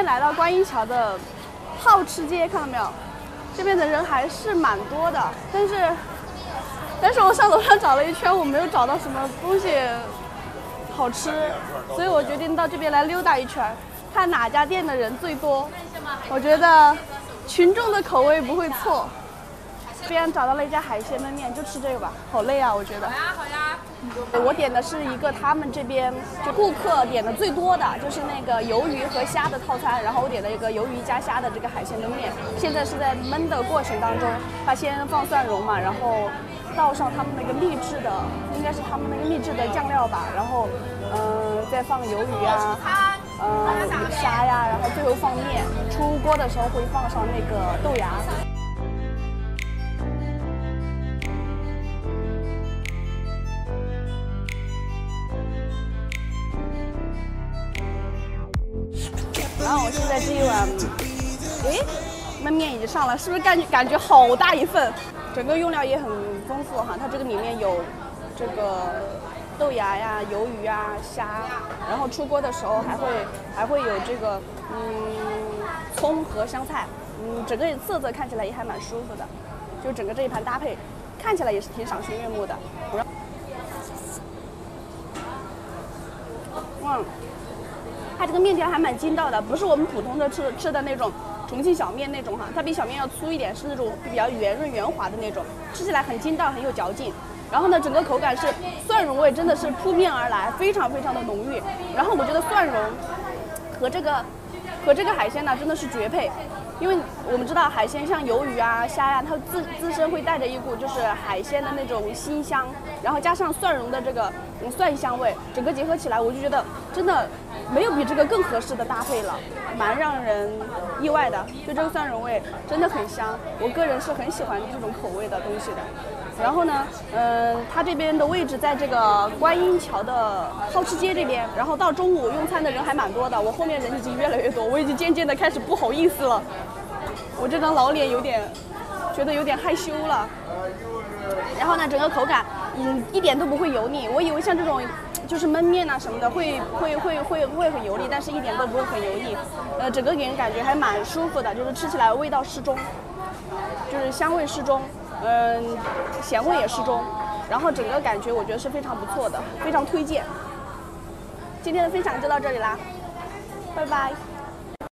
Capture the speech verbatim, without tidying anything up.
来到观音桥的好吃街，看到没有？这边的人还是蛮多的，但是，但是我上楼上找了一圈，我没有找到什么东西好吃，所以我决定到这边来溜达一圈，看哪家店的人最多。我觉得群众的口味不会错。这边找到了一家海鲜焖面，就吃这个吧，好累啊，我觉得。好呀，好呀。我点的是一个他们这边就顾客点的最多的，就是那个鱿鱼和虾的套餐，然后我点了一个鱿鱼加虾的这个海鲜焖面。现在是在焖的过程当中，他先放蒜蓉嘛，然后倒上他们那个秘制的，应该是他们那个秘制的酱料吧，然后嗯、呃、再放鱿鱼啊，嗯、呃、虾呀，然后最后放面。出锅的时候会放上那个豆芽。然后我现在这一碗，诶，焖面已经上了，是不是感觉感觉好大一份？整个用料也很丰富哈，它这个里面有这个豆芽呀、鱿鱼啊、虾，然后出锅的时候还会还会有这个嗯葱和香菜，嗯，整个色泽看起来也还蛮舒服的，就整个这一盘搭配看起来也是挺赏心悦目的。嗯。它这个面条还蛮筋道的，不是我们普通的吃吃的那种重庆小面那种哈，它比小面要粗一点，是那种比较圆润圆滑的那种，吃起来很筋道，很有嚼劲。然后呢，整个口感是蒜蓉味真的是扑面而来，非常非常的浓郁。然后我觉得蒜蓉和这个和这个海鲜呢真的是绝配，因为我们知道海鲜像鱿鱼啊、虾呀、啊，它自自身会带着一股就是海鲜的那种腥香，然后加上蒜蓉的这个嗯蒜香味，整个结合起来，我就觉得真的没有比这个更合适的搭配了，蛮让人意外的。就这个蒜蓉味真的很香，我个人是很喜欢这种口味的东西的。然后呢，嗯、呃，它这边的位置在这个观音桥的好吃街这边，然后到中午用餐的人还蛮多的，我后面人已经越来越多，我已经渐渐的开始不好意思了，我这张老脸有点觉得有点害羞了。然后呢，整个口感嗯一点都不会油腻，我以为像这种就是焖面啊什么的会会会会会很油腻，但是一点都不会很油腻，呃，整个给人感觉还蛮舒服的，就是吃起来味道适中，就是香味适中。嗯，咸味也适中，然后整个感觉我觉得是非常不错的，非常推荐。今天的分享就到这里啦，拜拜。